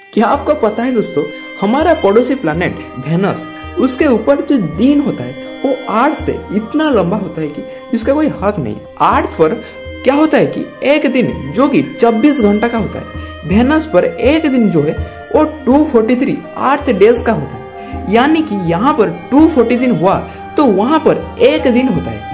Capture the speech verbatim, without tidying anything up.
क्या आपको पता है दोस्तों, हमारा पड़ोसी प्लैनेट वेनस, उसके ऊपर जो दिन होता है वो अर्थ से इतना लंबा होता है कि जिसका कोई हक नहीं। अर्थ पर क्या होता है कि एक दिन जो कि चौबीस घंटा का होता है, वेनस पर एक दिन जो है वो दो सौ तैंतालीस अर्थ डेज का होता है। यानी कि यहाँ पर दो सौ चालीस दिन हुआ तो वहां पर एक दिन होता है।